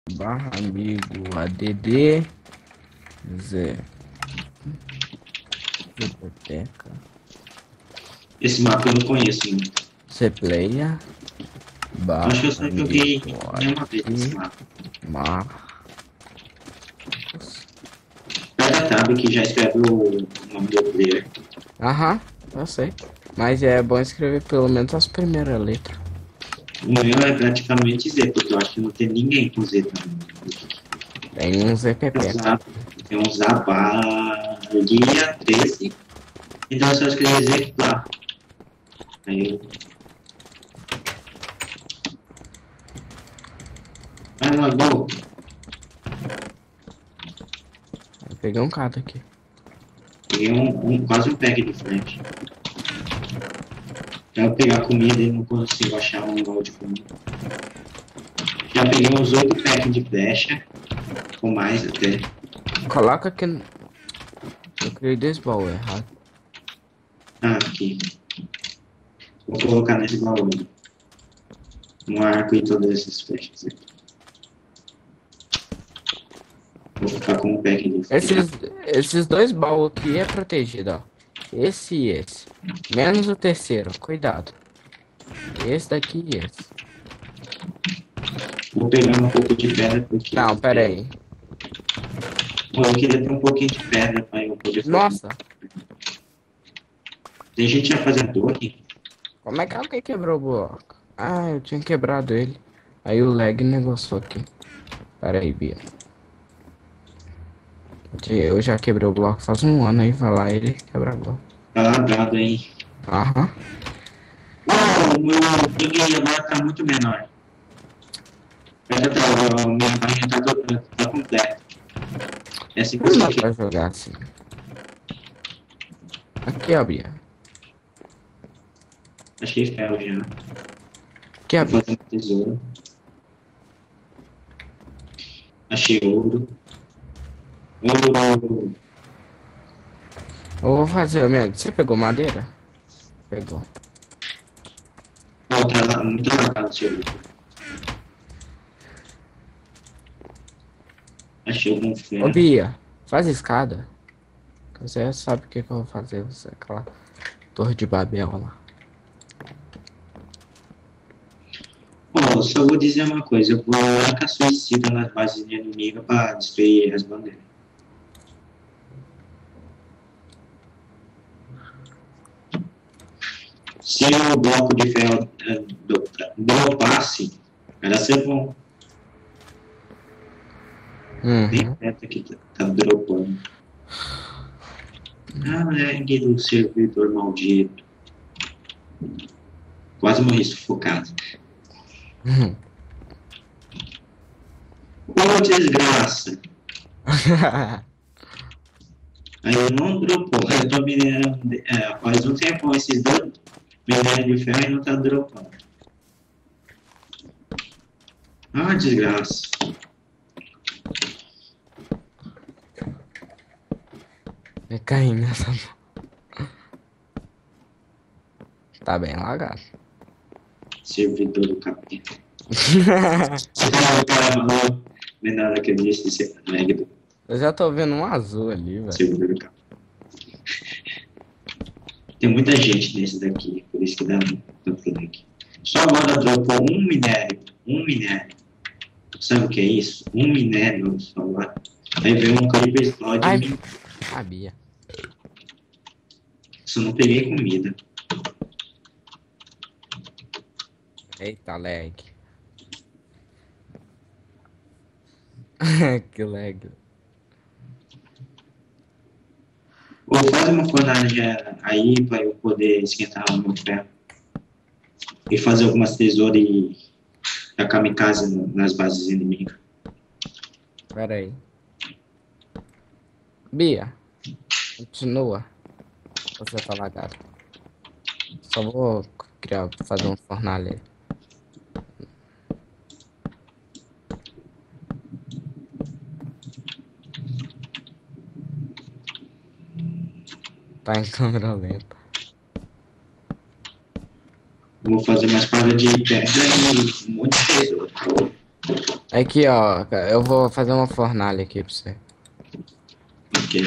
barra amigo add Zé biblioteca Esse mapa eu não conheço muito. Cplayer barra Acho que eu só joguei amigo uma vez esse mapa. Marcos. Pega tab que já escreve o nome do player. Aham, eu sei. Mas é bom escrever pelo menos as primeiras letras. O meu é praticamente Z, porque eu acho que não tem ninguém com Z também. Tem um ZPP. Tem um Zabalia 13. Então eu só escrevi exemplar. Aí eu. Vai logo. Eu peguei um cara aqui. Peguei quase um pack de frente. Quero pegar comida e não consigo achar um gol de comida. Já peguei uns 8 packs de flecha. Ou mais até. Coloca aqui. Eu criei 2 baús errado. Ah, aqui. Vou colocar nesse baú. Um arco e todas essas flechas aqui. Vou ficar com um pack de flecha. Esses 2 baús aqui é protegido, ó. Esse e esse. Menos o terceiro, cuidado. Esse daqui e esse. Vou pegar um pouco de pedra porque. Não, pera aí. Bom, eu queria ter um pouquinho de pedra para eu poder fazer. Nossa, Tem gente já fazendo torre? como é que alguém quebrou o bloco? Ah, eu tinha quebrado ele. Aí o lag negociou aqui. Pera aí, Bia. Eu já quebrei o bloco faz um ano aí, vai lá ele quebra o bloco. Tá ladrado aí. Aham. Oh, o meu ping agora tá muito menor. Pera, minha página tá completa. É assim que Não você dá fica. pra jogar assim. Aqui, ó, Bia. Achei ferro já. Aqui, ó, Vou Bia. fazer um tesouro. Achei ouro. Ouro. Eu vou fazer, meu. Você pegou madeira? Pegou. Oh, tá lá, muito marcado seu ouro. Achei algum Ô, ferro. Bia, faz escada. Você sabe o que que eu vou fazer, você, aquela torre de Babel lá. Bom, só vou dizer uma coisa. Eu vou atacar suicida nas bases inimigas para destruir as bandeiras. Se o bloco de ferro dropasse, era ser bom. Nem Uhum. perto aqui tá dropando. Ah, lag do servidor maldito. Quase morri sufocado. Uhum. Ô, desgraça! Aí eu não dropou. Eu tô minerando. Faz um tempo esses dois minérios de ferro e não tá dropando. Ah, desgraça. Vai cair nessa. Tá bem lagado. Servidor do capeta. O cara falou. Não é nada que eu disse de ser lag do Eu já tô vendo um azul ali, velho. servidor do capeta. Tem muita gente nesse daqui, por isso que dá muito lag. Só agora dropou um minério. Um minério. Sabe o que é isso? Um minério só agora. Aí veio um calibre explode Ai, em mim. sabia. Só não peguei comida. Eita, lag. Que lag. Ou faz uma fornalha aí para eu poder esquentar o meu ferro. E fazer algumas tesouras e a kamikaze nas bases inimigas. Pera aí. Bia, continua. Você tá lagado. Só vou fazer um fornalha aí. Tá em câmera lenta. Vou fazer mais para de pedra e um monte de tesoura. Aqui, ó. Eu vou fazer uma fornalha aqui pra você. Ok.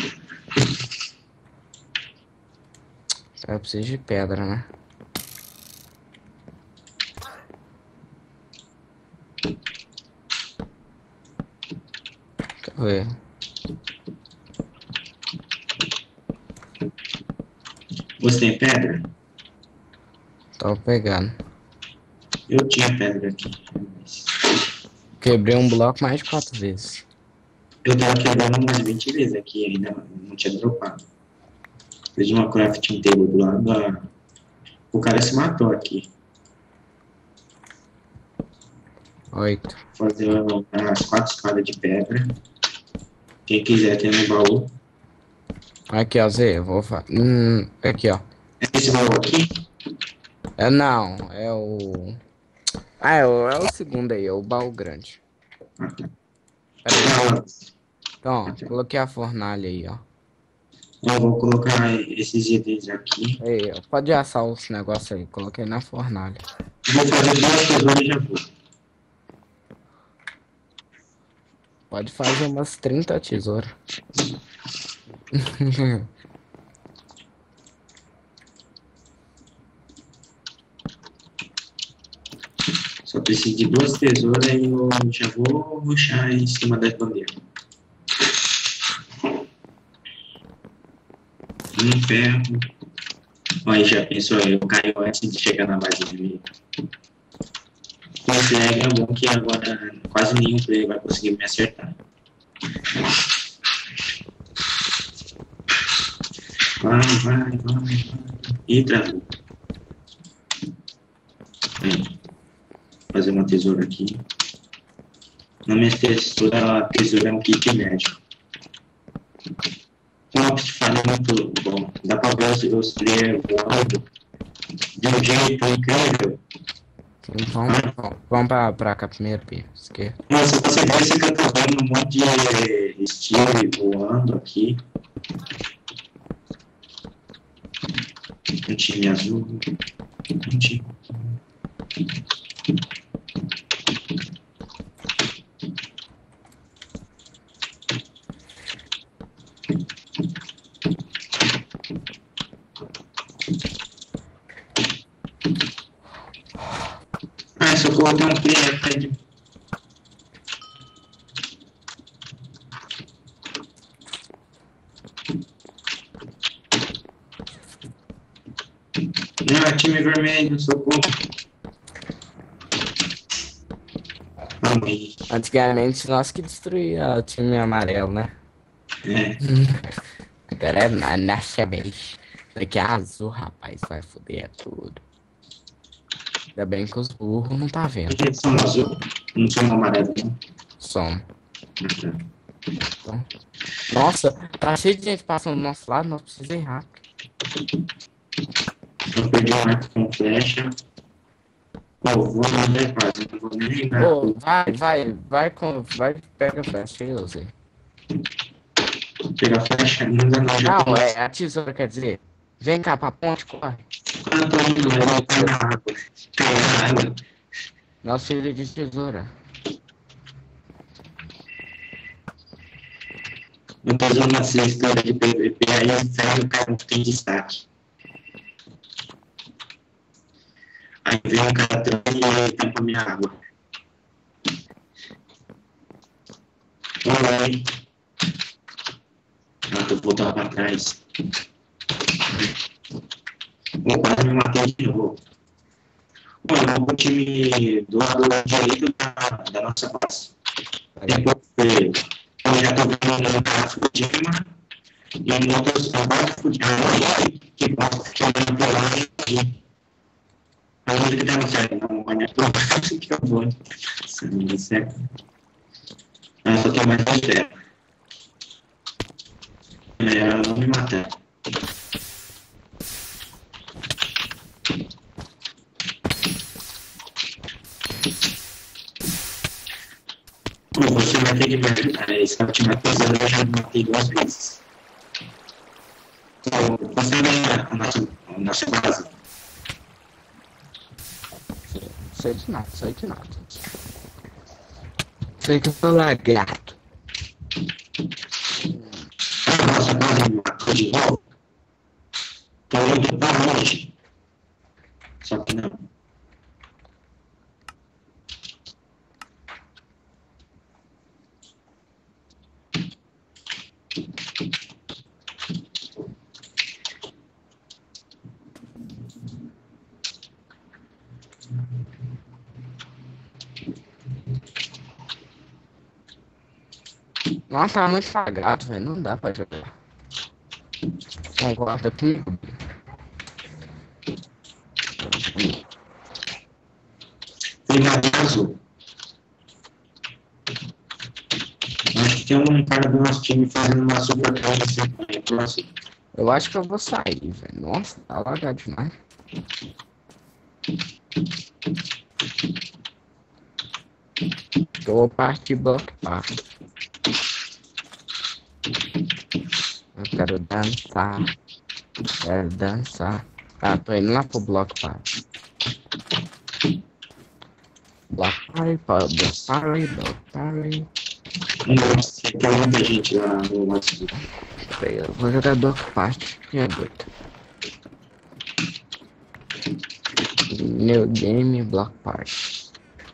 Eu preciso de pedra, né? Deixa eu ver. Você tem pedra? Tô pegando. Eu tinha pedra aqui. Quebrei um bloco mais de 4 vezes. Eu tava quebrando umas 20 vezes aqui ainda, não tinha dropado. Fiz uma crafting table do lado, o cara se matou aqui. 8. Fazer as 4 escadas de pedra. Quem quiser tem no baú. Aqui, ó, Zé. Eu vou fazer. Aqui, ó. É esse baú aqui? É, não, é o. Ah, é o segundo aí, é o baú grande. Pera aí. Não, Então, ó, coloquei a fornalha aí, ó. eu vou colocar esses itens aqui. Aí, ó, pode assar os negócios aí. Coloquei na fornalha. Vou fazer 2 tesouras e já vou. Pode fazer umas 30 tesouras. Só preciso de 2 tesouras e eu já vou rushar em cima das bandeiras. Um ferro. Aí já pensou, eu caio antes de chegar na base inimiga. Consegue, é bom que agora quase nenhum player vai conseguir me acertar. Vai. E travou. Aí, fazer uma tesoura aqui. Na minha textura, a tesoura é um kit médico. O Optifine é muito bom. Dá pra ver os players voando de um jeito incrível. Vamos pra cá primeiro, Pia. Esquerda. Nossa, você vê esse que eu tô vendo um monte de Steve voando aqui. Um time azul. Um time. Ah, socorro, tem um player atrás de... Não, time vermelho, socorro. Vamos. Antigamente nós que destruía o time amarelo, né? É. Agora é na nossa vez. Daqui é azul, rapaz. Vai foder tudo. Ainda bem que os burros não tá vendo. Eles são azul, não são amarelo, não. Som. Então, nossa, tá cheio de gente passando do nosso lado. Nós precisamos ir rápido. Eu perdi um arco com flecha. Pô, vou mandar quase, não vou nem lembrar. Ô, vai, pega a flecha aí, eu sei. Pegar a flecha, não dá não, já Não, é a tesoura, quer dizer. Vem cá pra ponte, corre. Eu tô indo, eu vou cair na água. Cai na água. Nosso filho de tesoura. Eu tô usando essa história de PVP, aí sai o cara que tem destaque. Aí vem um cara atrás e aí tampa minha água. Olha aí. Ah, tô voltando pra trás. Eu quase me matei de novo. Bom, eu vou pro time do lado direito da nossa base. Depois eu já tô vendo um cara fudindo e um outro abaixo fudindo. Ai, que bosta, que olhando pra lá e aqui. Mas onde que dava certo? Não, olha pra baixo que eu vou. Se não der certo. Eu só tenho mais 2 terras. Melhor eu não me matar. Pô, você vai ter que me ajudar. Esse cara te matou, eu já me matei 2 vezes. Então, você lembra a nossa base? Sei de nada, sei de nada. Sei que eu sou lagarto. Nossa casa matou de volta. Tô indo pra longe. Só que não. Nossa, tá muito sagrado, velho. Não dá pra jogar. Concorda comigo? Tem azul. Acho que tem um cara do nosso time fazendo uma super classe. Eu acho que eu vou sair, velho. Nossa, tá lagado demais. Eu vou partir bloco parte. Eu quero dançar. Quero dançar. Ah, tô indo lá pro bloco parte. Block party. Nossa, tem muita gente lá no nosso. Eu vou jogar bloco party. Que é doido. New game block party.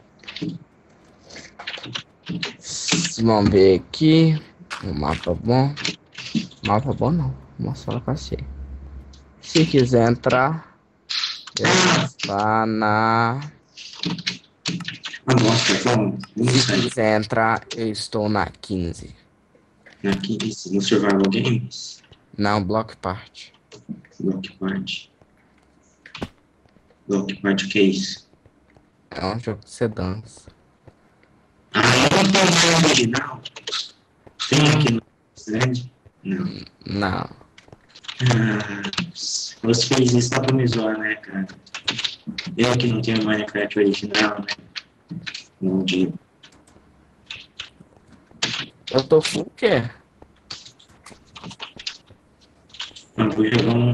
Vamos ver aqui. Um mapa bom. Mapa bom não. Uma só passei. Se quiser entrar, está na. Ah, nossa, então, vamos Se sair. quiser entrar, eu estou na 15. Aqui, no Survival Games. Não, Block Party. Block Party. Block Party, o que é isso? É um jogo que você dança. Ah, eu não tenho o original. Tem aqui no Stand? Não. Não. Ah, você fez isso só pra me zoar, né, cara? Eu que não tenho Minecraft original, né? Não digo. Eu tô full quê? Eu vou jogar um